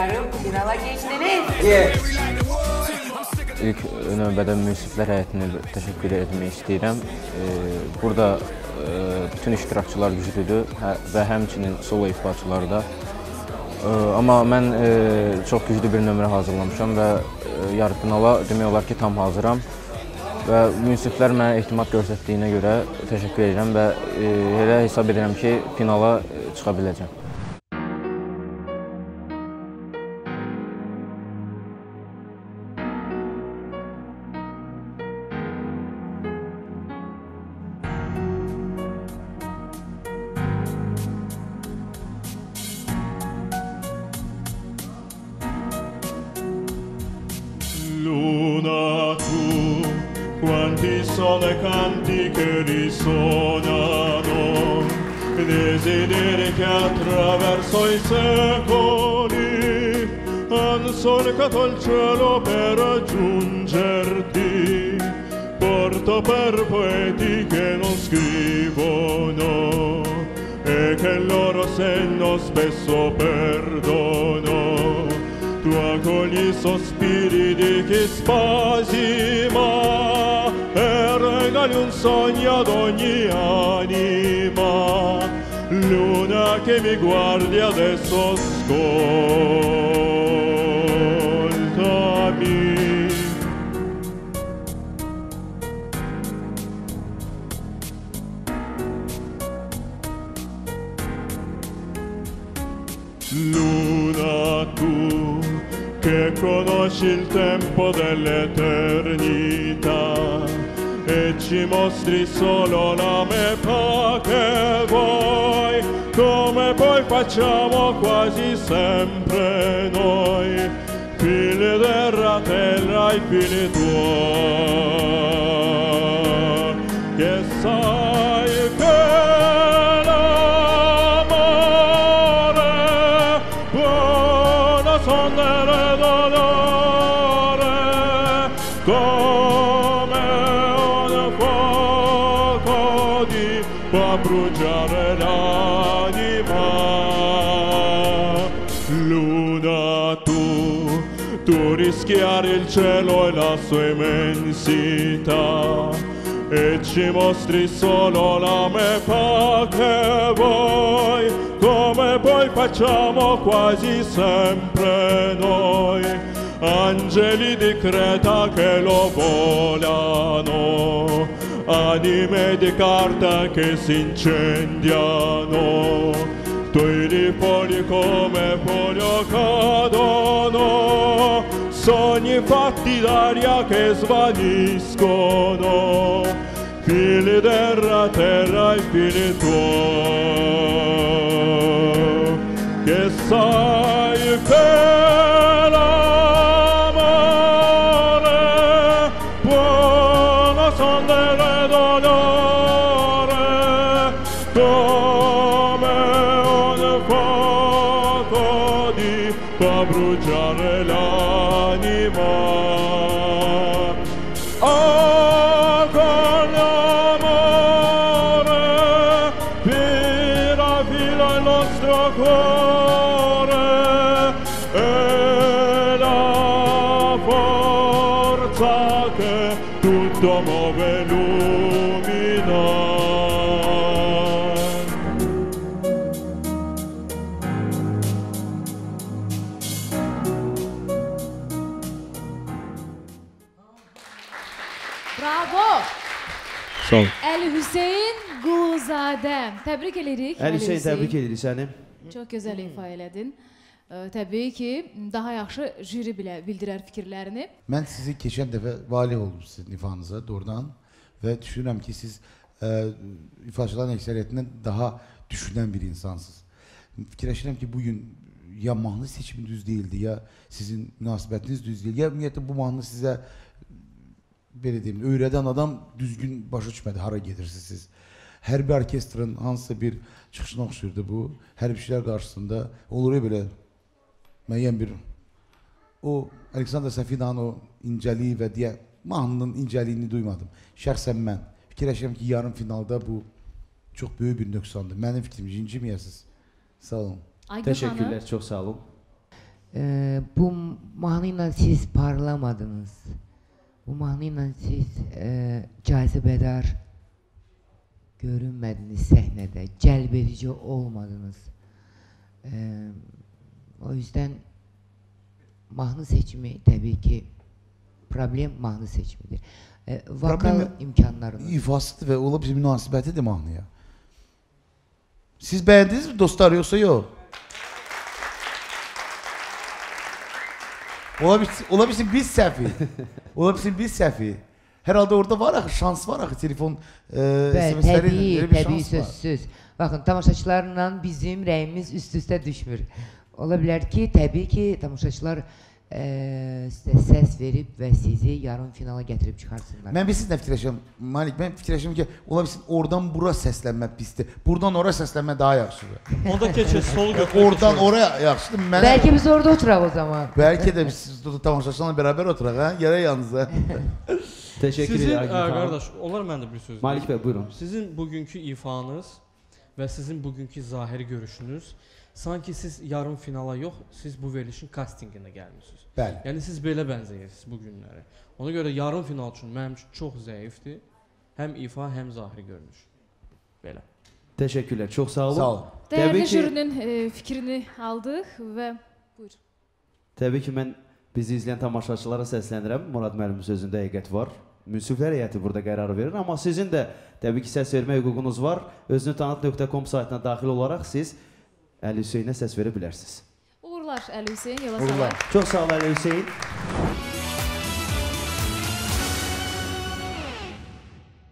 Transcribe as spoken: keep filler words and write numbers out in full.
Umarım finala geçtiniz. Yeah. İlk növbədə münsiflər heyətinə təşəkkür etmək istəyirəm. Burada bütün iştirakçılar güclüdür və həmçinin solo ifaçılar da. Amma mən çox güclü bir nömrə hazırlamışam və yarı finala demək olar ki, tam hazıram. Və münsiflər mənə ehtimat göstərdiyinə görə təşəkkür edirəm və elə hesab edirəm ki, finala çıxa biləcəm. Luna tu, quanti sono i canti che risuonano, desideri che attraverso i secoli han solcato il cielo per raggiungerti. Porto per poeti che non scrivono e che il loro senno spesso perdono. Tu accogli i sospiri di chi spasima e regali un sogno ad ogni anima. Luna che mi guardi adesso, ascoltami. Luna tu che conosci il tempo dell'eternità e ci mostri solo la metà che vuoi, come poi facciamo quasi sempre noi, figli della terra e figli tuoi, che sai che come un fuoco di può bruciare l'anima. Luna tu, tu rischiari il cielo e la sua immensità e ci mostri solo la metà che vuoi, come poi facciamo quasi sempre noi, angeli di Creta che lo volano, anime di carta che si incendiano, tuoi ripoli come polio cadono, sogni fatti d'aria che svaniscono, figli della terra e figli tuoi, che sai che fa bruciare l'anima. Oh, con l'amore fila fila il nostro cuore e la forza che tutto muove illumina. Bravo! Sağ ol. Əli Hüseyn Quluzadə. Təbrik edirik. Əli Hüseyn, təbrik edirik səni. Çox gözəl ifa elədin. Təbii ki, daha yaxşı jüri bilə bildirər fikirlərini. Mən sizi keçən dəfə valih oldum sizin ifanıza doğrudan və düşünürəm ki, siz e, ifaçıların əksəriyyətindən daha düşünən bir insansınız. Fikirləşirəm ki, bugün ya mahnı seçimi düz değildi, ya sizin münasibətiniz düz değil, ya ümumiyyətlə bu mahnı sizə belə deyim, öyrədən adam düzgün başa düşmədi, hara gedirsiniz siz. Hərbi orkestrın hansısa bir çıxışına oxşuyurdu bu. Hərbçilər qarşısında olur ya belə müəyyən bir o Aleksandr Safina'nın o incəliyi və deyə mahnının incəliyini duymadım. Şəxsən mən fikirləşirəm ki, yarım finalda bu çox böyük bir nöqsandır. Mənim fikrim, inciməyəsiniz. Sağ olun. Teşekkürler, çok sağ olun. e, bu mahnı ilə siz parlamadınız. Bu mahnı ilə siz e, cazibədar görünmədiniz səhnədə, cəlb edici olmadınız. E, o yüzden mahnı seçimi tabii ki problem mahnı seçimidir. E, vokal Problemi imkanlarını. İfasıdır ve ola bir münasibətidir mahnıya. Siz beğendiniz mi dostlar yoksa yok? Olabilir, olabilir biz səhvi. Olabilir biz səhvi. Herhalde orada var axı, şans var axı, telefon e, Bəli, S M S'ləri təbii, elə bir təbii şans var. sözsüz. Baxın, tamaşaçılarla bizim rəyimiz üst-üstə düşmür. Ola bilər ki, təbii ki, tamaşaçılar e, sizə səs verib və sizi yarım finala gətirib çıxarsınlar. Mən bilsiniz nə fikirləşirəm, Malik, mən fikirləşirəm ki, ola bilsin oradan bura səslənmə pisdir, buradan ora səslənmə daha yaxşıdır. Onda keçir, sol götürür. Oradan oraya yaxşıdır. Mənə... Belki biz orada oturaq o zaman. Belki de biz siz tamaşaçılarla beraber oturaq, ha? Yere yalnız ha. Teşekkür Sizin, ederim. ə, qardaş, olar məndə bir söz. Malik Bey, buyurun. Sizin bugünkü ifanız və sizin bugünkü zahiri görüşünüz sanki siz yarım finala yox, siz bu verilişin castinginə gəlmisiniz. Bəli. Yəni siz belə bənzəyirsiniz bu günləri. Ona görə yarım final üçün mənim üçün çox zəifdir. Həm ifa, həm zahiri görünüş. Belə. Teşekkürler. Çok sağ olun. Sağ olun. Dəyərli Təbii ki- jürinin e, fikrini aldıq və buyur. Təbii ki, mən bizi izləyən tamaşaçılara səslənirəm. Murad müəllimin sözündə həqiqət var. Münsiflər heyəti burada qərar verir, amma sizin də təbii ki, səs vermə hüququnuz var. özünü tanıt nöqtə com saytına daxil olaraq siz Əli Hüseynə səs verə bilərsiniz. Uğurlar Əli Hüseyn, yola Uğurlar. salaq. Çox sağ ol Əli Hüseyn.